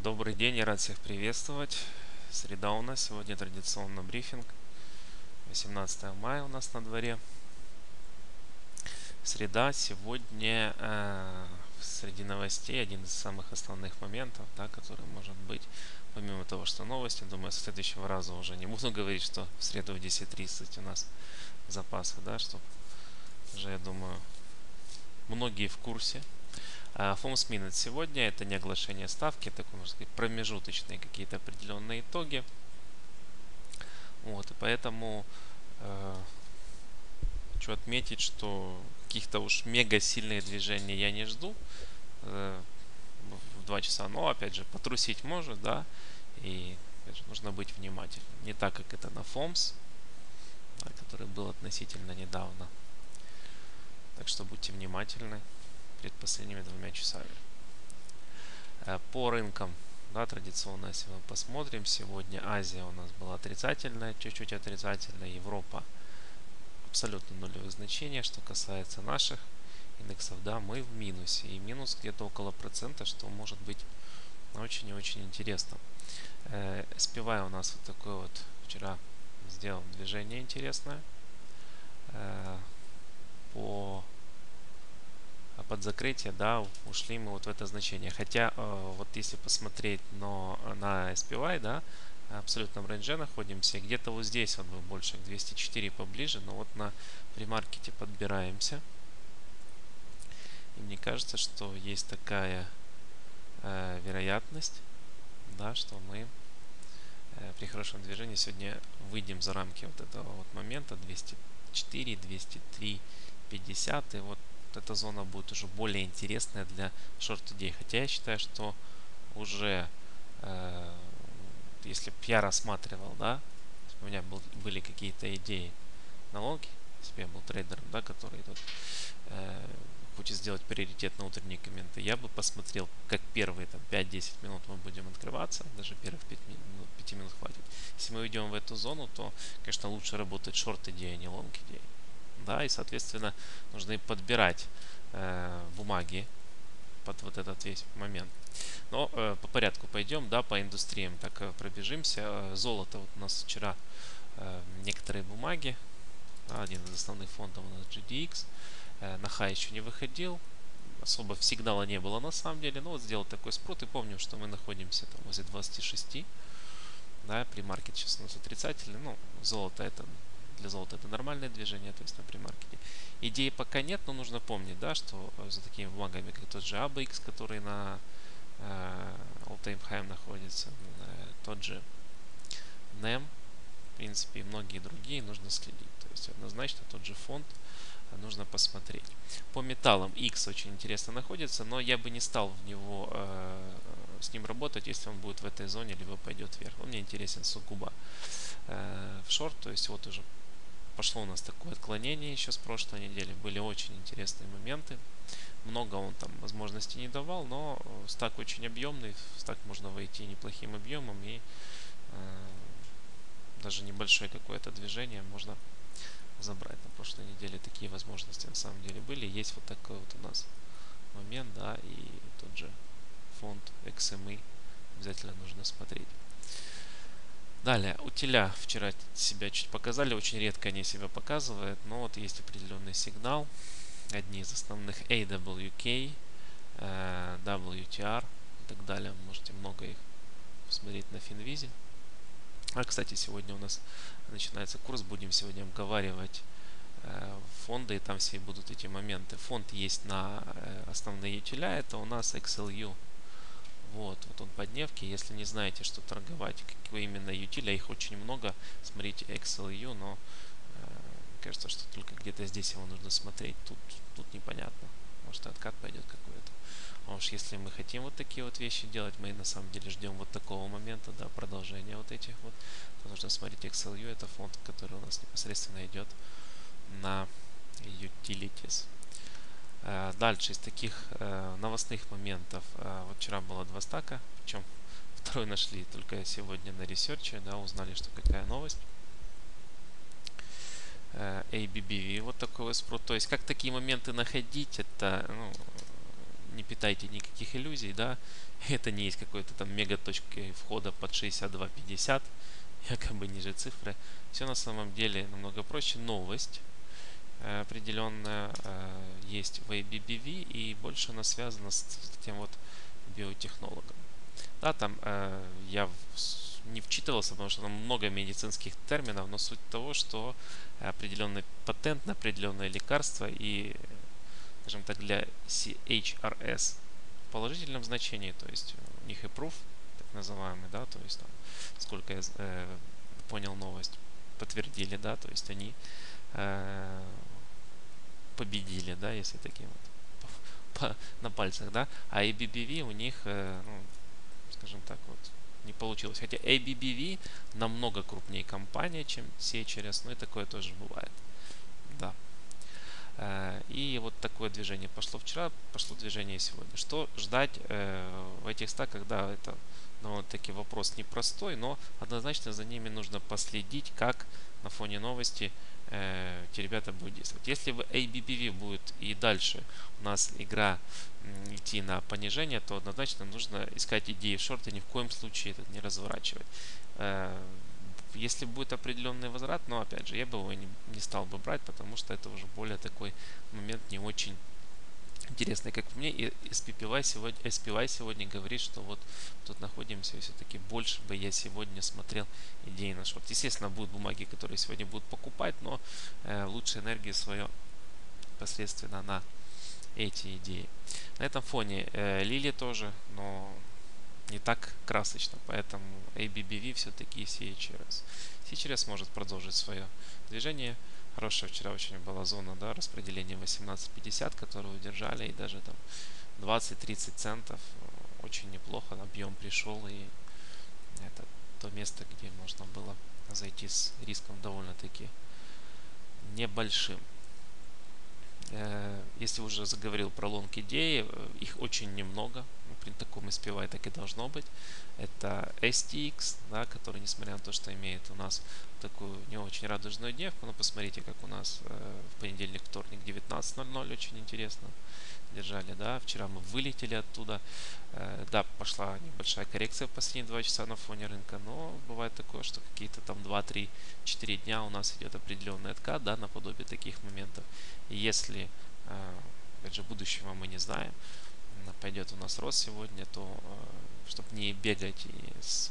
Добрый день, я рад всех приветствовать. Среда у нас, сегодня традиционно брифинг. 18 мая у нас на дворе. Среда сегодня среди новостей один из самых основных моментов, да, который может быть, помимо того, что новости, думаю, с следующего раза уже не буду говорить, что в среду в 10:30 у нас запасы, да, что уже, я думаю, многие в курсе. FOMC Minutes сегодня это не оглашение ставки, это, можно сказать, промежуточные какие-то определенные итоги. Вот, и поэтому хочу отметить, что каких-то уж мега сильных движений я не жду в 2 часа, но опять же потрусить может, да, и опять же, нужно быть внимательным. Не так, как это на FOMS, да, который был относительно недавно. Так что будьте внимательны перед последними 2 часами. По рынкам, да, традиционно, если мы посмотрим, сегодня Азия у нас была отрицательная, чуть-чуть отрицательная, Европа абсолютно нулевых значений. Что касается наших индексов, да, мы в минусе. И минус где-то около процента, что может быть очень и очень интересно. SPY у нас вот такой вот вчера сделал движение интересное. Под закрытие, да, ушли мы вот в это значение. Хотя, вот если посмотреть на SPY, да, в абсолютном рейнже находимся. Где-то вот здесь он был больше, к 204 поближе. Но вот на премаркете подбираемся. И мне кажется, что есть такая вероятность, да, что мы при хорошем движении сегодня выйдем за рамки вот этого вот момента 204, 203, 50. И вот эта зона будет уже более интересная для шорт-идей. Хотя я считаю, что уже если бы я рассматривал, да, у меня были какие-то идеи на лонге, если бы я был трейдером, да, который тут хочет сделать приоритет на утренние комменты, я бы посмотрел, как первые там 5-10 минут мы будем открываться, даже первых 5 минут хватит. Если мы идем в эту зону, то, конечно, лучше работать шорт-идея, а не лонг-идея. Да, и, соответственно, нужно подбирать бумаги под вот этот весь момент. Но по порядку пойдем, да, по индустриям так пробежимся. Золото вот у нас вчера некоторые бумаги, да, один из основных фондов у нас GDX, на хай еще не выходил, особо сигнала не было на самом деле, но вот сделал такой спрут, и помним, что мы находимся там возле 26, да, премаркет сейчас у нас отрицательный, ну, золото это, для золота это нормальное движение, то есть на премаркете. Идеи пока нет, но нужно помнить, да, что за такими бумагами, как тот же ABX, который на all-time high находится, тот же NEM, в принципе, и многие другие нужно следить. То есть однозначно тот же фонд нужно посмотреть. По металлам X очень интересно находится, но я бы не стал в него с ним работать, если он будет в этой зоне, либо пойдет вверх. Он мне интересен сугубо в шорт, то есть вот уже пошло у нас такое отклонение еще с прошлой недели. Были очень интересные моменты. Много он там возможностей не давал, но стак очень объемный. В стак можно войти неплохим объемом, и даже небольшое какое-то движение можно забрать. На прошлой неделе такие возможности на самом деле были. Есть вот такой вот у нас момент, да, и тот же фонд XME обязательно нужно смотреть. Далее, утиля вчера себя чуть показали, очень редко они себя показывают, но вот есть определенный сигнал. Одни из основных AWK, WTR и так далее. Можете много их посмотреть на Финвизе. Кстати, сегодня у нас начинается курс, будем сегодня обговаривать фонды, и там все будут эти моменты. Фонд есть на основные утиля, это у нас XLU. Вот он по дневке. Если не знаете, что торговать, какой именно утиля, их очень много, смотрите XLU, но кажется, что только где-то здесь его нужно смотреть. Тут непонятно. Может, откат пойдет какой-то. А уж если мы хотим вот такие вот вещи делать, мы на самом деле ждем вот такого момента, да, продолжения вот этих вот, то нужно смотреть XLU, это фонд, который у нас непосредственно идет на Utilities. Дальше из таких новостных моментов. Вот вчера было 2 стака, причем второй нашли только сегодня на ресерче, да, узнали, что какая новость. ABBV, вот такой вот спрут. То есть, как такие моменты находить, это не питайте никаких иллюзий, да, это не есть какой-то там мега точки входа под 62.50, якобы ниже цифры. Все на самом деле намного проще. Новость определенная есть в ABBV, и больше она связана с тем вот биотехнологом. Да, там я не вчитывался, потому что там много медицинских терминов, но суть того, что определенный патент на определенное лекарство и, скажем так, для CHRS в положительном значении, то есть у них и proof, так называемый, да, то есть там, сколько я понял новость, подтвердили, да, то есть они победили, да, если таким вот на пальцах, да, а ABBV у них, ну, скажем так, вот не получилось. Хотя ABBV намного крупнее компания, чем CHRS, но и такое тоже бывает. Да. И вот такое движение пошло вчера, пошло движение сегодня. Что ждать в этих стаках? Да, это довольно-таки вопрос непростой, но однозначно за ними нужно последить, как на фоне новости эти ребята будут действовать. Если в ABBV будет и дальше у нас игра идти на понижение, то однозначно нужно искать идеи в шорте, ни в коем случае это не разворачивать. Если будет определенный возврат, но опять же, я бы его не стал бы брать, потому что это уже более такой момент не очень интересный, как мне. И SPY сегодня говорит, что вот тут находимся, и все-таки больше бы я сегодня смотрел идеи на шорт. Естественно, будут бумаги, которые сегодня будут покупать, но лучше энергию свою непосредственно на эти идеи. На этом фоне Лили тоже, но не так красочно, поэтому ABBV все-таки CHRS. CHRS может продолжить свое движение. Хорошая вчера очень была зона, да, распределения 18.50, которую удержали, и даже там 20-30 центов. Очень неплохо, объем пришел, и это то место, где можно было зайти с риском довольно-таки небольшим. Если уже заговорил про лонг идеи, их очень немного. При таком SPY так и должно быть. Это STX, да, который, несмотря на то, что имеет у нас такую не очень радужную дневку, но посмотрите, как у нас в понедельник, вторник 19.00 очень интересно держали, да, вчера мы вылетели оттуда, да, пошла небольшая коррекция в последние 2 часа на фоне рынка, но бывает такое, что какие-то там 2-3-4 дня у нас идет определенный откат, да, наподобие таких моментов, и если, опять же, будущего мы не знаем, пойдет у нас рост сегодня, то, чтобы не бегать и с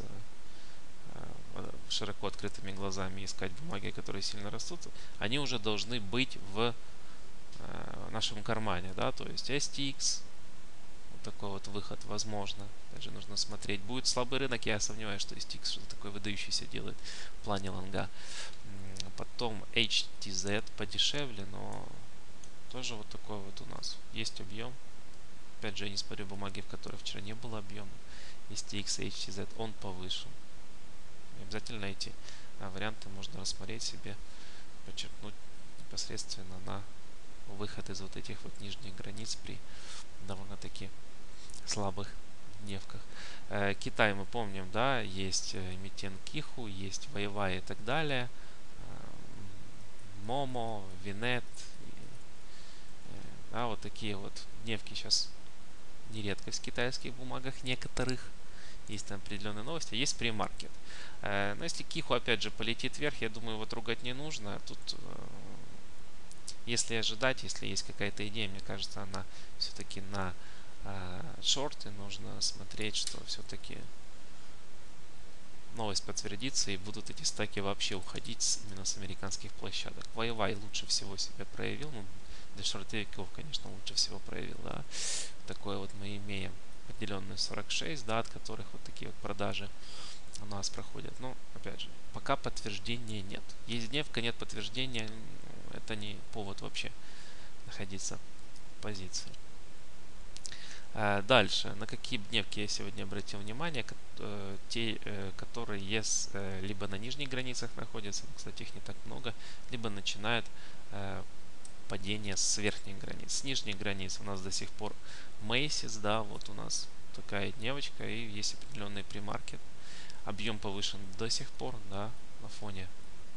широко открытыми глазами искать бумаги, которые сильно растут, они уже должны быть в нашем кармане, да, то есть STX, вот такой вот выход возможно, даже нужно смотреть. Будет слабый рынок, я сомневаюсь, что STX что-то такое выдающееся делает в плане лонга. Потом HTZ подешевле, но тоже вот такой вот у нас есть объем. Опять же, я не смотрю бумаги, в которых вчера не было объема. STX и HTZ, он повыше. И обязательно эти варианты можно рассмотреть себе, подчеркнуть непосредственно на выход из вот этих вот нижних границ при довольно-таки слабых дневках. Китай мы помним, да, есть эмитент Киху, есть Вайвай и так далее. Момо, Винет. Да, вот такие вот дневки сейчас не редкость в китайских бумагах некоторых. Есть там определенные новости, есть премаркет. Но если Киху опять же полетит вверх, я думаю, его трогать не нужно. Тут если ожидать, если есть какая-то идея, мне кажется, она все-таки на шорты нужно смотреть, что все-таки новость подтвердится и будут эти стаки вообще уходить именно с американских площадок. Вайвай лучше всего себя проявил, ну, для шортовиков, конечно, лучше всего проявил, да. Такое вот мы имеем определенную 46, да, от которых вот такие вот продажи у нас проходят. Но, опять же, пока подтверждения нет. Есть дневка, нет подтверждения, это не повод вообще находиться в позиции. Дальше, на какие дневки я сегодня обратил внимание, те, которые либо на нижних границах находятся, кстати, их не так много, либо начинают падение с верхних границ. С нижних границ у нас до сих пор Macy's, да, вот у нас такая дневочка, и есть определенный премаркет. Объем повышен до сих пор, да, на фоне,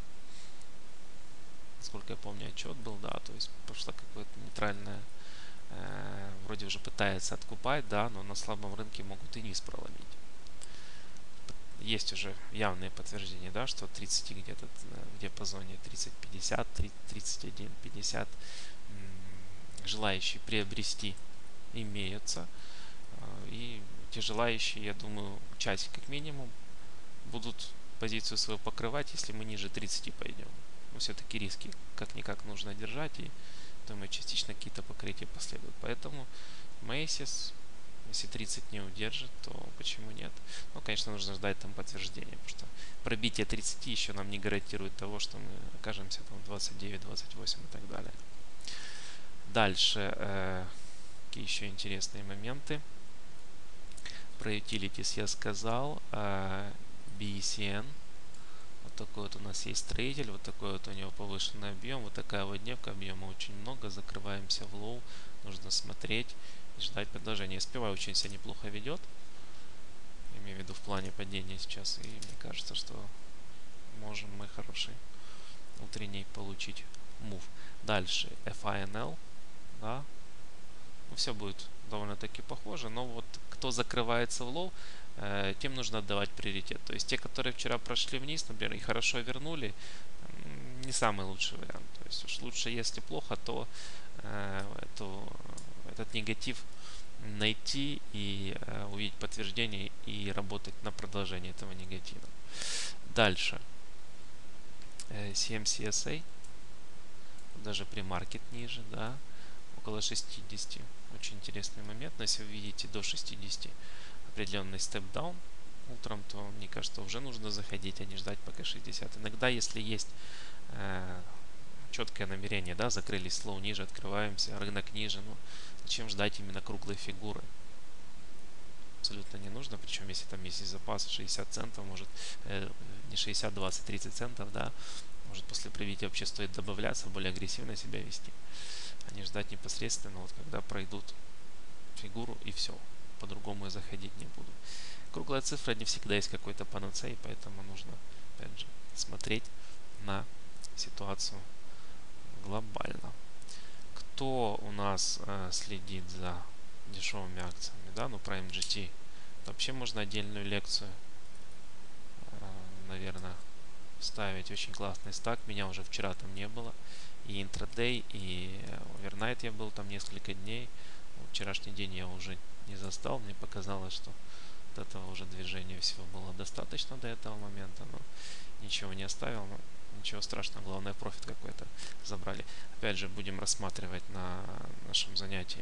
насколько я помню, отчет был, да, то есть пошла какое-то нейтральное вроде уже пытается откупать, да, но на слабом рынке могут и низ проломить. Есть уже явные подтверждения, да, что 30 где-то в диапазоне 30-50, 31-50 желающие приобрести имеются. И те желающие, я думаю, часть как минимум будут позицию свою покрывать, если мы ниже 30 пойдем. Но все-таки риски как-никак нужно держать, и думаю, частично какие-то покрытия последуют. Поэтому Macy's, если 30 не удержит, то почему нет? Ну, конечно, нужно ждать там подтверждения, потому что пробитие 30 еще нам не гарантирует того, что мы окажемся там 29, 28 и так далее. Дальше, какие еще интересные моменты. Про utilities я сказал. BCN. Вот такой вот у нас есть строитель. Вот такой вот у него повышенный объем. Вот такая вот дневка. Объема очень много. Закрываемся в лоу. Нужно смотреть и ждать предложения. SPY очень себя неплохо ведет. Имею в виду в плане падения сейчас. И мне кажется, что можем мы хороший утренний получить мув. Дальше FINL. Да. Ну, все будет довольно-таки похоже. Но вот кто закрывается в лоу, тем нужно отдавать приоритет. То есть те, которые вчера прошли вниз, например, и хорошо вернули, не самый лучший вариант. То есть уж лучше, если плохо, то этот негатив найти и увидеть подтверждение и работать на продолжение этого негатива. Дальше. CMCSA. Даже премаркет ниже, да, около 60. Очень интересный момент. Но если вы видите до 60 определенный степ-даун утром, то, мне кажется, уже нужно заходить, а не ждать пока 60. Иногда, если есть четкое намерение, да, закрылись слоу ниже, открываемся, рынок ниже, ну, зачем ждать именно круглой фигуры? Абсолютно не нужно, причем если там есть запас 60 центов, может, не 60, 20, 30 центов, да, может после пробития вообще стоит добавляться, более агрессивно себя вести, а не ждать непосредственно, вот когда пройдут фигуру и все. По-другому я заходить не буду. Круглая цифра не всегда есть какой-то панацей, поэтому нужно, опять же, смотреть на ситуацию глобально. Кто у нас следит за дешевыми акциями, да, ну про MGT, вообще можно отдельную лекцию, наверное, ставить. Очень классный стак. Меня уже вчера там не было. И интрадей, и овернайт я был там несколько дней. Вчерашний день я уже не застал. Мне показалось, что от этого уже движения всего было достаточно до этого момента. Но ничего не оставил. Но ничего страшного. Главное, профит какой-то забрали. Опять же, будем рассматривать на нашем занятии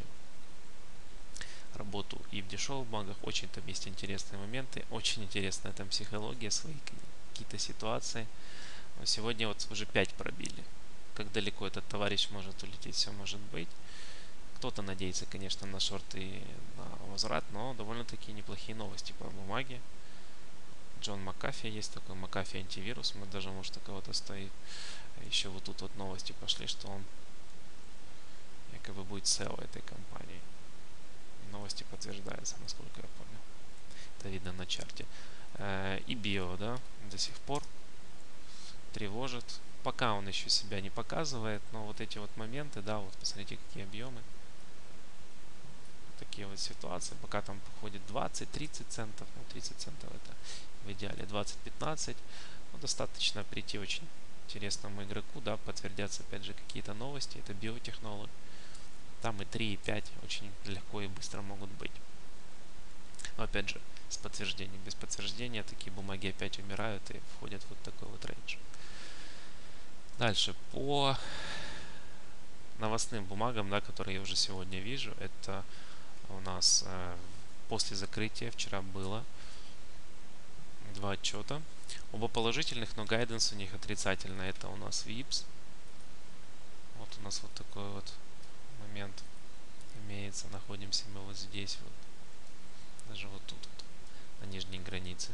работу и в дешевых банках. Очень там есть интересные моменты. Очень интересная там психология, свои какие-то ситуации. Но сегодня вот уже 5 пробили. Как далеко этот товарищ может улететь, все может быть. Кто-то надеется, конечно, на шорт и на возврат, но довольно-таки неплохие новости по бумаге. Джон Макафи есть такой, Макафи антивирус, мы даже, может, у кого-то стоит. Еще вот тут вот новости пошли, что он якобы будет SEO этой компании. Новости подтверждаются, насколько я понял. Это видно на чарте. И био, да, до сих пор тревожит. Пока он еще себя не показывает, но вот эти вот моменты, да, вот посмотрите, какие объемы. Такие вот ситуации. Пока там походит 20-30 центов, ну 30 центов это в идеале 20-15. Ну, достаточно прийти очень интересному игроку, да, подтвердятся опять же какие-то новости. Это биотехнологии. Там и 3, и 5 очень легко и быстро могут быть. Но опять же, с подтверждением. Без подтверждения такие бумаги опять умирают и входят в вот такой вот рейндж. Дальше, по новостным бумагам, да, которые я уже сегодня вижу, это у нас после закрытия вчера было 2 отчета. Оба положительных, но гайденс у них отрицательный. Это у нас VIPS. Вот у нас вот такой вот момент имеется. Находимся мы вот здесь вот. Даже вот тут вот, на нижней границе.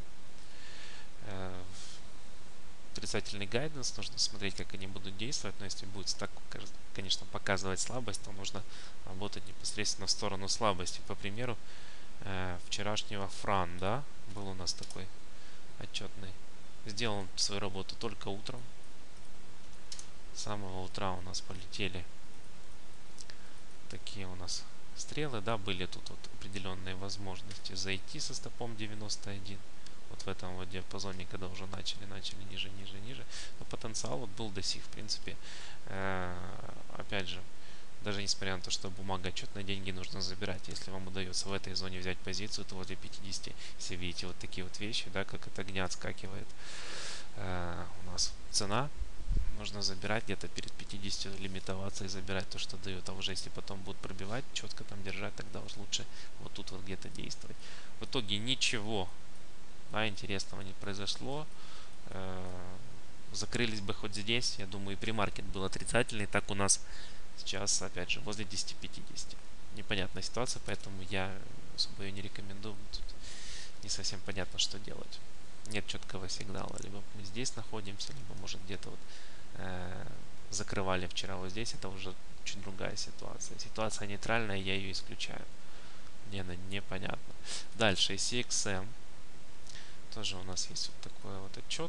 Отрицательный гайденс, нужно смотреть, как они будут действовать, но если будет так, конечно, показывать слабость, то нужно работать непосредственно в сторону слабости. По примеру, вчерашнего Фран, да, был у нас такой отчетный. Сделал он свою работу только утром. С самого утра у нас полетели такие у нас стрелы, да, были тут вот определенные возможности зайти со стопом 91. Вот в этом вот диапазоне, когда уже начали ниже, но потенциал вот был до сих, в принципе, опять же, даже несмотря на то, что бумага отчетные деньги нужно забирать. Если вам удается в этой зоне взять позицию, то возле 50, если видите вот такие вот вещи, да, как от огня отскакивает у нас цена, нужно забирать где-то перед 50, лимитоваться и забирать то, что дает. А уже если потом будут пробивать, четко там держать, тогда уж лучше вот тут вот где-то действовать. В итоге ничего, да, интересного не произошло. Закрылись бы хоть здесь, я думаю, и премаркет был отрицательный. Так у нас сейчас, опять же, возле 10.50. Непонятная ситуация, поэтому я особо ее не рекомендую. Тут не совсем понятно, что делать. Нет четкого сигнала. Либо мы здесь находимся, либо, может, где-то вот закрывали вчера вот здесь. Это уже чуть другая ситуация. Ситуация нейтральная, я ее исключаю. Мне она непонятна. Дальше, CXM. Тоже у нас есть вот такой вот отчет.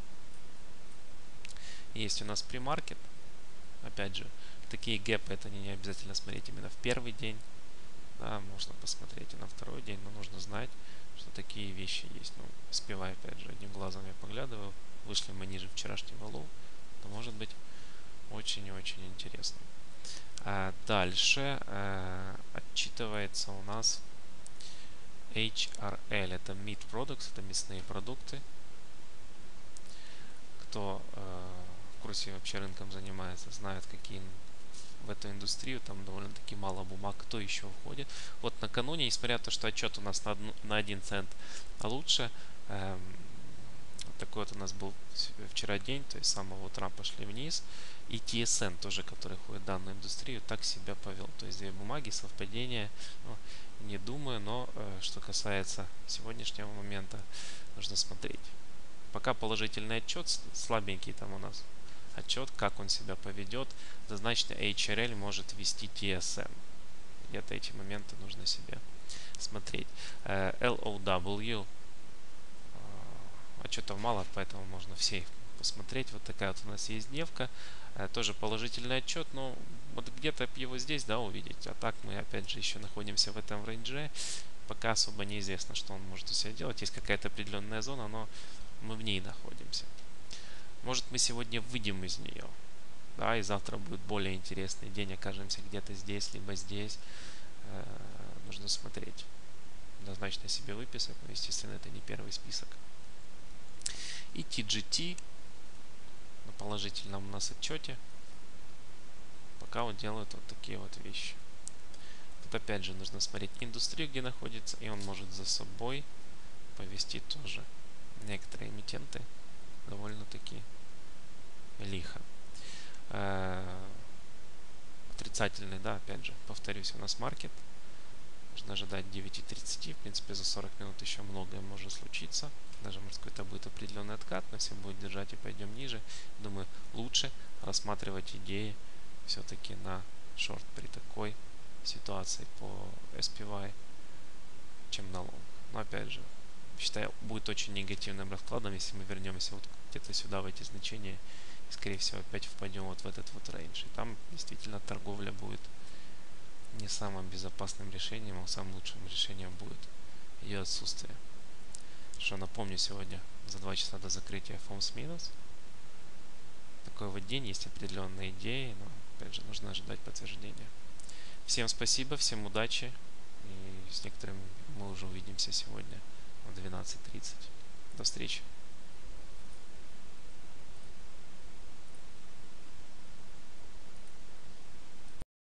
Есть у нас премаркет. Опять же, такие гэпы это не обязательно смотреть именно в первый день. Да, можно посмотреть и на второй день, но нужно знать, что такие вещи есть. Ну, успевая, опять же, одним глазом я поглядываю. Вышли мы ниже вчерашнего лоу. То может быть очень и очень интересно. Дальше отчитывается у нас HRL. Это Meat Products, это мясные продукты. Кто в курсе вообще рынком занимается, знает, какие в эту индустрию, там довольно-таки мало бумаг, кто еще входит. Вот накануне, несмотря на то, что отчет у нас на 1 цент лучше, такой вот у нас был вчера день, то есть с самого утра пошли вниз, и TSN тоже, который входит в данную индустрию, так себя повел. То есть две бумаги, совпадения, ну, не думаю, но что касается сегодняшнего момента, нужно смотреть. Пока положительный отчет, слабенький там у нас отчет, как он себя поведет, однозначно HRL может вести TSN. Где-то эти моменты нужно себе смотреть. LOW отчетов мало, поэтому можно все их посмотреть. Вот такая вот у нас есть дневка. Тоже положительный отчет, но вот где-то его здесь, да, увидеть. А так мы опять же еще находимся в этом рейнже. Пока особо неизвестно, что он может у себя делать. Есть какая-то определенная зона, но мы в ней находимся. Может, мы сегодня выйдем из нее. Да, и завтра будет более интересный день. Окажемся где-то здесь, либо здесь. Нужно смотреть. Однозначно себе выписать. Но, естественно, это не первый список. И TGT на положительном у нас отчете пока вот делают вот такие вот вещи. Тут опять же нужно смотреть индустрию, где находится, и он может за собой повести тоже некоторые эмитенты довольно-таки лихо. Отрицательный, да, опять же, повторюсь, у нас маркет. Можно ожидать 9.30. В принципе, за 40 минут еще многое может случиться. Даже, может, какой-то будет определенный откат, но все будет держать и пойдем ниже. Думаю, лучше рассматривать идеи все-таки на шорт при такой ситуации по SPY, чем на лонг. Но, опять же, считаю, будет очень негативным раскладом, если мы вернемся вот где-то сюда, в эти значения, и, скорее всего, опять впадем вот в этот вот рейндж. И там действительно торговля будет не самым безопасным решением, а самым лучшим решением будет ее отсутствие. Что напомню, сегодня за 2 часа до закрытия FOMC минус. Такой вот день, есть определенные идеи, но опять же нужно ожидать подтверждения. Всем спасибо, всем удачи, и с некоторыми мы уже увидимся сегодня в 12:30. До встречи.